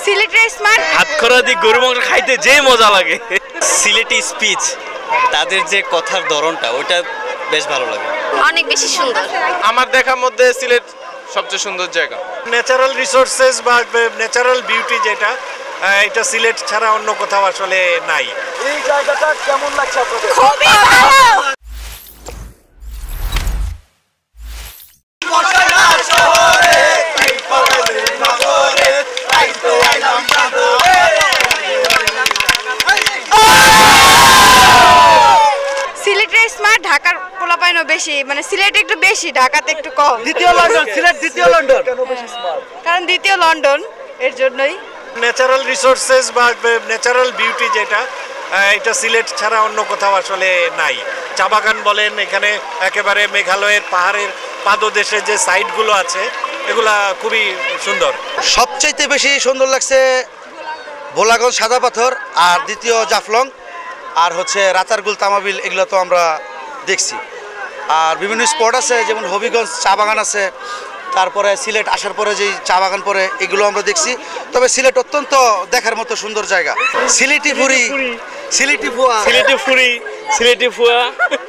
সিলেটের স্মার্ট হাতখড়া দিয়ে গরু মাংস খাইতে যে মজা লাগে। সিলেটি স্পিচ, তাদের যে কথার ধরনটা ওটা বেশ ভালো লাগে, অনেক বেশি সুন্দর। আমার দেখার মধ্যে সিলেট সবচেয়ে সুন্দর জায়গা। ন্যাচারাল রিসোর্সেস বা ন্যাচারাল বিউটি যেটা, এটা সিলেট ছাড়া অন্য কোথাও আসলে নাই। এই জায়গাটা কেমন লাগছে আপনাদের? খুবই ভালো। সিলেটের স্মার্ট, ঢাকার পোলাপাইনও বেশি, মানে সিলেট একটু বেশি, ঢাকাতে একটু কম। দ্বিতীয় লন্ডন, সিলেট দ্বিতীয় লন্ডন। কেন বেশি স্মার্ট? কারণ দ্বিতীয় লন্ডন, এর জন্যই। ন্যাচারাল রিসোর্সেস বা ন্যাচারাল বিউটি যেটা, এটা সিলেট ছাড়া অন্য কোথাও আসলে নাই। চা বাগান বলেন, এখানে একেবারে মেঘালয়ের পাহাড়ের পাদদেশে যে সাইটগুলো আছে এগুলা খুবই সুন্দর। সবচাইতে বেশি সুন্দর লাগছে ভোলাগঞ্জ সাদাপাথর, আর দ্বিতীয় জাফলং, আর হচ্ছে রাতারগুল তামাবিল, এগুলো তো আমরা দেখছি। আর বিভিন্ন স্পট আছে, যেমন হবিগঞ্জ চা বাগান আছে, তারপরে সিলেট আসার পরে যেই চা বাগান পরে, এগুলো আমরা দেখছি। তবে সিলেট অত্যন্ত দেখার মতো সুন্দর জায়গা। সিলেটি ফুরি, সিলেটি ফুয়া, সিলেটি ফুরি, সিলেটি ফুয়া,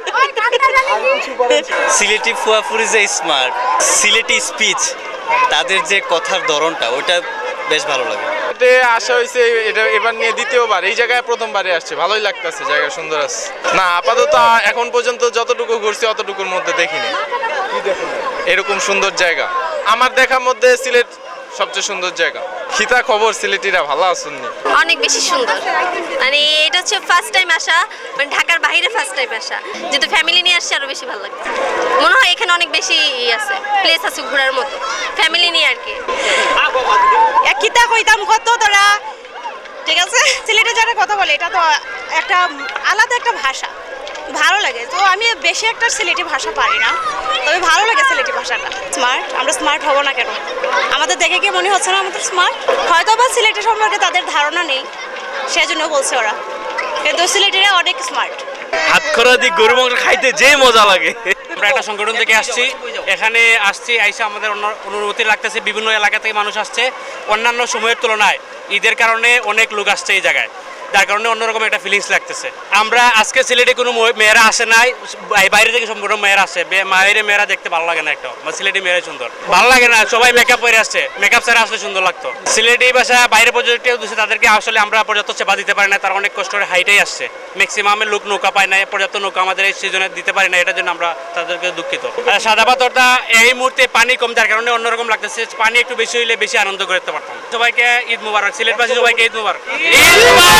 সিলেটি ফুয়া ফুরি যে স্মার্ট, সিলেটি স্পিচ, তাদের যে কথার ধরনটা ওটা বেশ ভালো লাগে। এটা আসা হয়েছে, এটা এবার নিয়ে দ্বিতীয়বার, এই জায়গায় প্রথমবারে আসছে, ভালোই লাগতেছে, জায়গা সুন্দর আছে। না আপাতত এখন পর্যন্ত যতটুকু ঘুরছি অতটুকুর মধ্যে দেখিনি এরকম সুন্দর জায়গা। আমার দেখার মধ্যে সিলেট সবচেয়ে সুন্দর জায়গা। খিতা খবর সিলেটিরা ভালো আছেননি? অনেক বেশি সুন্দর, মানে এটা হচ্ছে ফার্স্ট টাইম আসা, মানে ঢাকার বাইরে ফার্স্ট টাইম আসা, যেহেতু ফ্যামিলি নিয়ে আসছে আরো বেশি ভালো লাগছে। মনে হয় এখানে অনেক বেশি আছে, প্লেস আছে ঘোরার মতো, ফ্যামিলি নিয়ে আর কি। কিতা কইতাম কত তোরা, ঠিক আছে। সিলেটে যারা কথা বলে এটা তো একটা আলাদা একটা ভাষা, ভালো লাগে। তো আমি বেশি একটা সিলেটি ভাষা পারি না, তবে ভালো লাগে সিলেটি ভাষাটা। স্মার্ট, আমরা স্মার্ট হব না কেন? আমাদের দেখে কি মনে হচ্ছে না আমাদের স্মার্ট? হয়তো বা সিলেটের সম্পর্কে তাদের ধারণা নেই, সেজন্য বলছে ওরা, কিন্তু সিলেটিরা অনেক স্মার্ট। হাতখড়া দিয়ে গরু মাংস খাইতে যে মজা লাগে। আমরা একটা সংগঠন থেকে আসছি, এখানে আসছি আইসা আমাদের অনুভূতি লাগতেছে। বিভিন্ন এলাকা থেকে মানুষ আসছে, অন্যান্য সময়ের তুলনায় ঈদের কারণে অনেক লোক আসছে এই জায়গায়, যার কারণে অন্যরকম একটা ফিলিংস লাগতেছে। আমরা আজকে সিলেটে কোনো মেয়েরা আসে নাই, বাইরে থেকে সম্পূর্ণ মেয়েরা আসে। বাইরে মেয়েরা দেখতে ভালো লাগে না, একটা সিলেটি মেয়েরাই সুন্দর, ভালো লাগে না। সবাই মেকআপ পরে আসছে, মেকআপ ছাড়া আসলে সুন্দর লাগতো। সিলেটি ভাষা বাইরে পর্যটক দিচ্ছে, তাদেরকে আসলে আমরা পর্যাপ্ত সেবা দিতে পারি না, তারা অনেক কষ্ট করে হাইটেই আসছে। ম্যাক্সিমামের লোক নৌকা পায় না, পর্যাপ্ত নৌকা আমাদের এই সিজনে দিতে পারি না, এটার জন্য আমরা তাদেরকে দুঃখিত। সাদাপাথরটা এই মুহূর্তে পানি কম, যার কারণে অন্যরকম লাগতেছে। পানি একটু বেশি হইলে বেশি আনন্দ করতে পারতাম। সবাইকে ঈদ মুবারক, সিলেটবাসী সবাইকে ঈদ মুবারক।